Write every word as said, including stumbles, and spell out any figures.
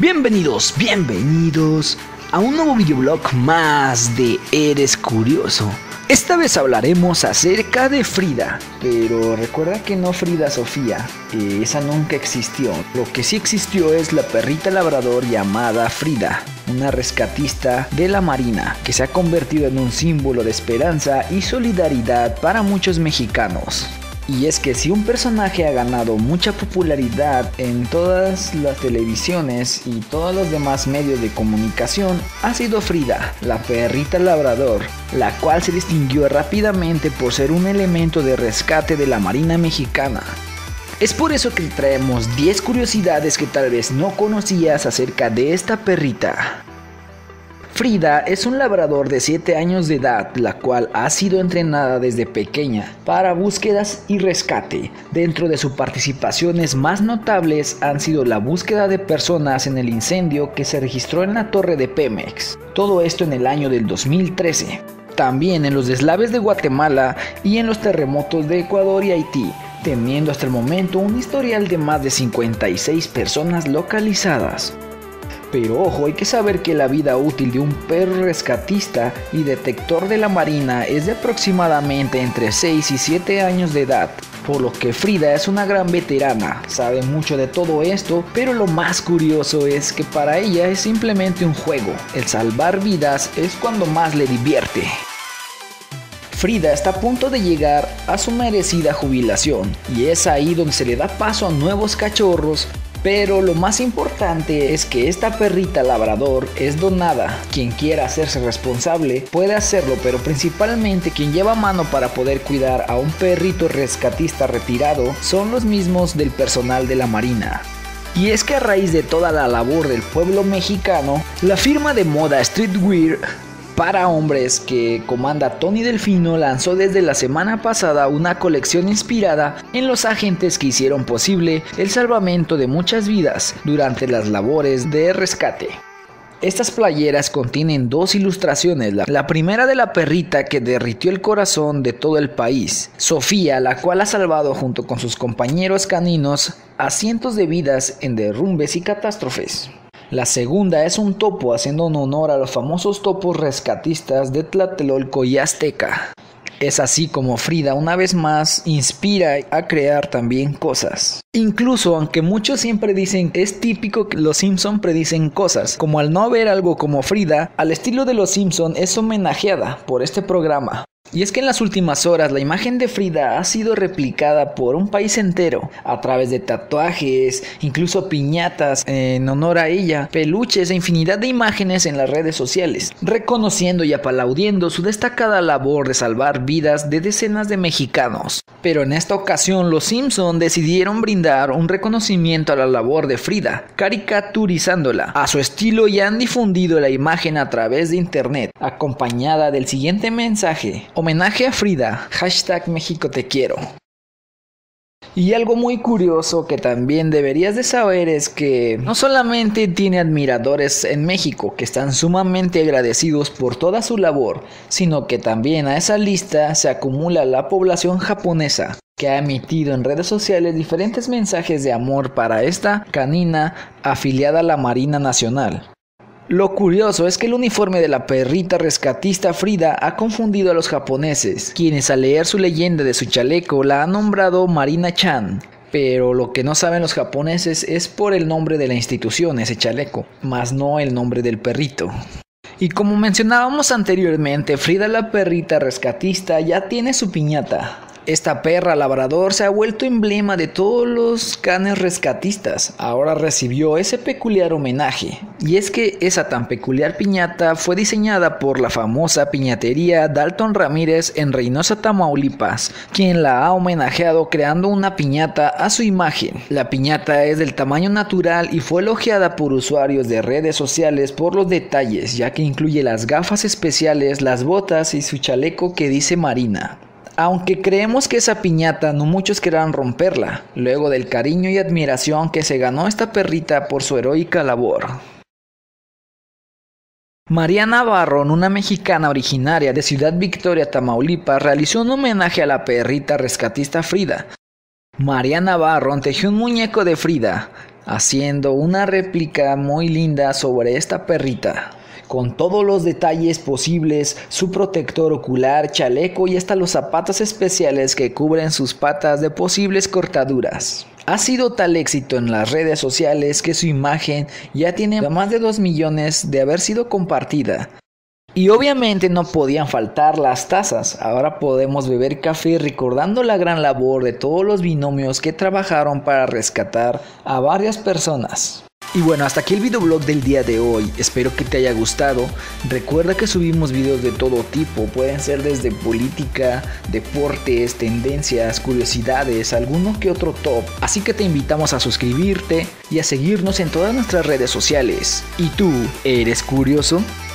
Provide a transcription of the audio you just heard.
Bienvenidos, bienvenidos a un nuevo videoblog más de Eres Curioso. Esta vez hablaremos acerca de Frida, pero recuerda que no Frida Sofía, eh, esa nunca existió. Lo que sí existió es la perrita labrador llamada Frida, una rescatista de la Marina que se ha convertido en un símbolo de esperanza y solidaridad para muchos mexicanos. Y es que si un personaje ha ganado mucha popularidad en todas las televisiones y todos los demás medios de comunicación, ha sido Frida, la perrita labrador, la cual se distinguió rápidamente por ser un elemento de rescate de la Marina mexicana. Es por eso que traemos diez curiosidades que tal vez no conocías acerca de esta perrita. Frida es un labrador de siete años de edad, la cual ha sido entrenada desde pequeña para búsquedas y rescate. Dentro de sus participaciones más notables han sido la búsqueda de personas en el incendio que se registró en la torre de Pemex. Todo esto en el año del dos mil trece. También en los deslaves de Guatemala y en los terremotos de Ecuador y Haití, teniendo hasta el momento un historial de más de cincuenta y seis personas localizadas. Pero ojo, hay que saber que la vida útil de un perro rescatista y detector de la Marina es de aproximadamente entre seis y siete años de edad, por lo que Frida es una gran veterana, sabe mucho de todo esto, pero lo más curioso es que para ella es simplemente un juego. El salvar vidas es cuando más le divierte. Frida está a punto de llegar a su merecida jubilación y es ahí donde se le da paso a nuevos cachorros. Pero lo más importante es que esta perrita labrador es donada. Quien quiera hacerse responsable puede hacerlo, pero principalmente quien lleva mano para poder cuidar a un perrito rescatista retirado son los mismos del personal de la Marina. Y es que a raíz de toda la labor del pueblo mexicano, la firma de moda Streetwear para hombres que comanda Tony Delfino lanzó desde la semana pasada una colección inspirada en los agentes que hicieron posible el salvamento de muchas vidas durante las labores de rescate. Estas playeras contienen dos ilustraciones, la primera de la perrita que derritió el corazón de todo el país, Sofía, la cual ha salvado junto con sus compañeros caninos a cientos de vidas en derrumbes y catástrofes. La segunda es un topo haciendo un honor a los famosos topos rescatistas de Tlatelolco y Azteca. Es así como Frida una vez más inspira a crear también cosas. Incluso aunque muchos siempre dicen es típico que los Simpson predicen cosas, como al no haber algo como Frida, al estilo de los Simpson es homenajeada por este programa. Y es que en las últimas horas la imagen de Frida ha sido replicada por un país entero a través de tatuajes, incluso piñatas en honor a ella, peluches e infinidad de imágenes en las redes sociales, reconociendo y aplaudiendo su destacada labor de salvar vidas de decenas de mexicanos. Pero en esta ocasión los Simpson decidieron brindar un reconocimiento a la labor de Frida, caricaturizándola a su estilo y han difundido la imagen a través de internet, acompañada del siguiente mensaje: homenaje a Frida, hashtag México te quiero. Y algo muy curioso que también deberías de saber es que no solamente tiene admiradores en México que están sumamente agradecidos por toda su labor, sino que también a esa lista se acumula la población japonesa, que ha emitido en redes sociales diferentes mensajes de amor para esta canina afiliada a la Marina Nacional. Lo curioso es que el uniforme de la perrita rescatista Frida ha confundido a los japoneses, quienes al leer su leyenda de su chaleco la han nombrado Marina-chan. Pero lo que no saben los japoneses es por el nombre de la institución, ese chaleco, más no el nombre del perrito. Y como mencionábamos anteriormente, Frida la perrita rescatista ya tiene su piñata. Esta perra labrador se ha vuelto emblema de todos los canes rescatistas. Ahora recibió ese peculiar homenaje. Y es que esa tan peculiar piñata fue diseñada por la famosa piñatería Dalton Ramírez en Reynosa, Tamaulipas, quien la ha homenajeado creando una piñata a su imagen. La piñata es del tamaño natural y fue elogiada por usuarios de redes sociales por los detalles, ya que incluye las gafas especiales, las botas y su chaleco que dice Marina. Aunque creemos que esa piñata no muchos querrán romperla, luego del cariño y admiración que se ganó esta perrita por su heroica labor. María Navarro, una mexicana originaria de Ciudad Victoria, Tamaulipas, realizó un homenaje a la perrita rescatista Frida. María Navarro tejió un muñeco de Frida, haciendo una réplica muy linda sobre esta perrita, con todos los detalles posibles, su protector ocular, chaleco y hasta los zapatos especiales que cubren sus patas de posibles cortaduras. Ha sido tal éxito en las redes sociales que su imagen ya tiene más de dos millones de haber sido compartida. Y obviamente no podían faltar las tazas. Ahora podemos beber café recordando la gran labor de todos los binomios que trabajaron para rescatar a varias personas. Y bueno, hasta aquí el videoblog del día de hoy. Espero que te haya gustado. Recuerda que subimos videos de todo tipo. Pueden ser desde política, deportes, tendencias, curiosidades, alguno que otro top. Así que te invitamos a suscribirte y a seguirnos en todas nuestras redes sociales. ¿Y tú, eres curioso?